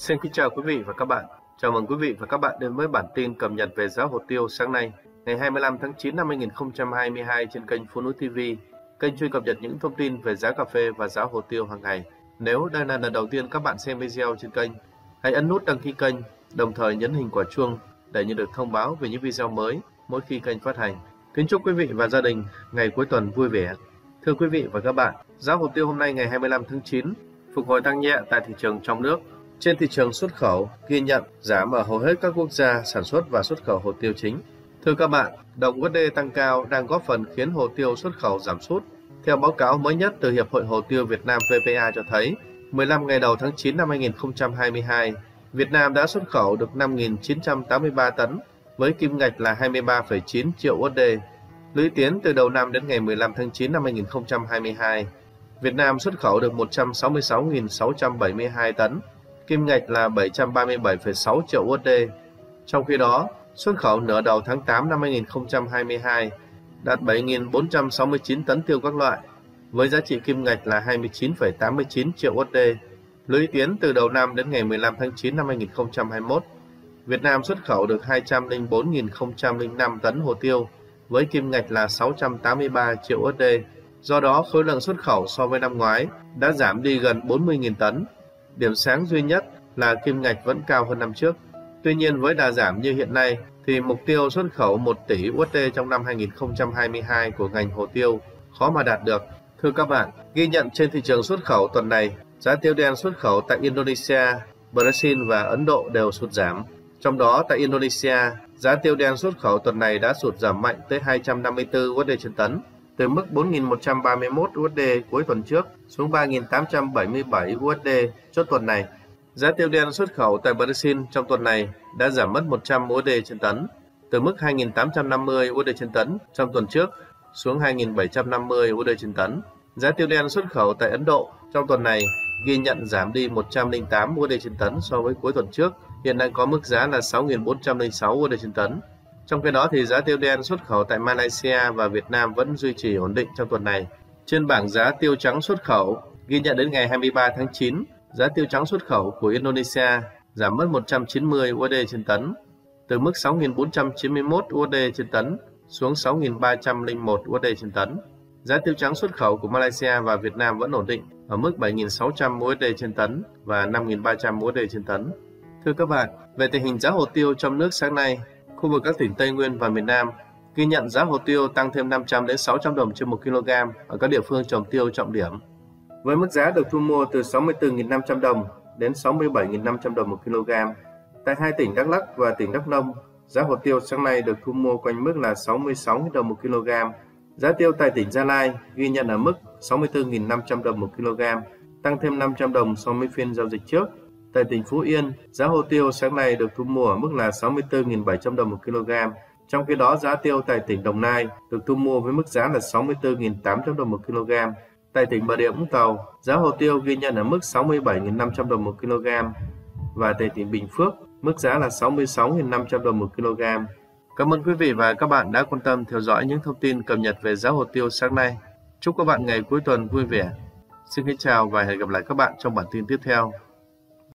Xin kính chào quý vị và các bạn. Chào mừng quý vị và các bạn đến với bản tin cập nhật về giá hồ tiêu sáng nay, ngày 25 tháng 9 năm 2022 trên kênh Phố Núi TV, kênh chuyên cập nhật những thông tin về giá cà phê và giá hồ tiêu hàng ngày. Nếu đây là lần đầu tiên các bạn xem video trên kênh, hãy ấn nút đăng ký kênh, đồng thời nhấn hình quả chuông để nhận được thông báo về những video mới mỗi khi kênh phát hành. Kính chúc quý vị và gia đình ngày cuối tuần vui vẻ. Thưa quý vị và các bạn, giá hồ tiêu hôm nay ngày 25 tháng 9 phục hồi tăng nhẹ tại thị trường trong nước. Trên thị trường xuất khẩu ghi nhận giảm ở hầu hết các quốc gia sản xuất và xuất khẩu hồ tiêu chính. Thưa các bạn, đồng USD tăng cao đang góp phần khiến hồ tiêu xuất khẩu giảm sút. Theo báo cáo mới nhất từ Hiệp hội Hồ tiêu Việt Nam VPA cho thấy, 15 ngày đầu tháng 9 năm 2022, Việt Nam đã xuất khẩu được 5.983 tấn với kim ngạch là 23,9 triệu USD. Lũy tiến từ đầu năm đến ngày 15 tháng 9 năm 2022, Việt Nam xuất khẩu được 166.672 tấn, kim ngạch là 737,6 triệu USD. Trong khi đó, xuất khẩu nửa đầu tháng 8 năm 2022 đạt 7.469 tấn tiêu các loại, với giá trị kim ngạch là 29,89 triệu USD. Lũy tiến từ đầu năm đến ngày 15 tháng 9 năm 2021, Việt Nam xuất khẩu được 204.005 tấn hồ tiêu, với kim ngạch là 683 triệu USD. Do đó, khối lượng xuất khẩu so với năm ngoái đã giảm đi gần 40.000 tấn. Điểm sáng duy nhất là kim ngạch vẫn cao hơn năm trước. Tuy nhiên với đà giảm như hiện nay thì mục tiêu xuất khẩu 1 tỷ USD trong năm 2022 của ngành hồ tiêu khó mà đạt được. Thưa các bạn, ghi nhận trên thị trường xuất khẩu tuần này, giá tiêu đen xuất khẩu tại Indonesia, Brazil và Ấn Độ đều sụt giảm. Trong đó tại Indonesia, giá tiêu đen xuất khẩu tuần này đã sụt giảm mạnh tới 254 USD trên tấn, từ mức 4.131 USD cuối tuần trước xuống 3.877 USD chốt tuần này. Giá tiêu đen xuất khẩu tại Brazil trong tuần này đã giảm mất 100 USD trên tấn, từ mức 2.850 USD trên tấn trong tuần trước xuống 2.750 USD trên tấn. Giá tiêu đen xuất khẩu tại Ấn Độ trong tuần này ghi nhận giảm đi 108 USD trên tấn so với cuối tuần trước, hiện đang có mức giá là 6.406 USD trên tấn. Trong khi đó thì giá tiêu đen xuất khẩu tại Malaysia và Việt Nam vẫn duy trì ổn định trong tuần này. Trên bảng giá tiêu trắng xuất khẩu ghi nhận đến ngày 23 tháng 9, giá tiêu trắng xuất khẩu của Indonesia giảm mất 190 USD trên tấn, từ mức 6.491 USD trên tấn xuống 6.301 USD trên tấn. Giá tiêu trắng xuất khẩu của Malaysia và Việt Nam vẫn ổn định ở mức 7.600 USD trên tấn và 5.300 USD trên tấn. Thưa các bạn, về tình hình giá hồ tiêu trong nước sáng nay, khu vực các tỉnh Tây Nguyên và miền Nam ghi nhận giá hồ tiêu tăng thêm 500 đến 600 đồng trên 1 kg ở các địa phương trồng tiêu trọng điểm, với mức giá được thu mua từ 64.500 đồng đến 67.500 đồng 1 kg. Tại hai tỉnh Đắk Lắk và tỉnh Đắk Nông, giá hồ tiêu sáng nay được thu mua quanh mức là 66.000 đồng 1 kg. Giá tiêu tại tỉnh Gia Lai ghi nhận ở mức 64.500 đồng 1 kg, tăng thêm 500 đồng so với phiên giao dịch trước. Tại tỉnh Phú Yên, giá hồ tiêu sáng nay được thu mua ở mức là 64.700 đồng 1 kg. Trong khi đó, giá tiêu tại tỉnh Đồng Nai được thu mua với mức giá là 64.800 đồng 1 kg. Tại tỉnh Bà Rịa Vũng Tàu, giá hồ tiêu ghi nhận ở mức 67.500 đồng 1 kg. Và tại tỉnh Bình Phước, mức giá là 66.500 đồng 1 kg. Cảm ơn quý vị và các bạn đã quan tâm theo dõi những thông tin cập nhật về giá hồ tiêu sáng nay. Chúc các bạn ngày cuối tuần vui vẻ. Xin kính chào và hẹn gặp lại các bạn trong bản tin tiếp theo.